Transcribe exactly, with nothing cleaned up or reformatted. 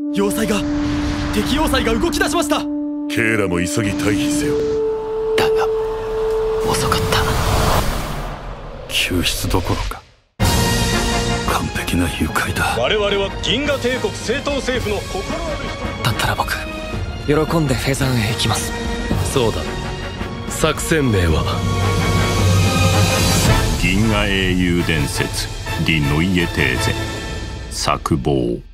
要塞が敵要塞が動き出しました。 ケイラも急ぎ退避せよ。 だが遅かった。 救出どころか完璧な誘拐だ。 我々は銀河帝国正統政府の心ある人だったら僕喜んでフェザンへ行きます。 そうだ。作戦名は銀河英雄伝説ディ・ノイエテーゼ作望。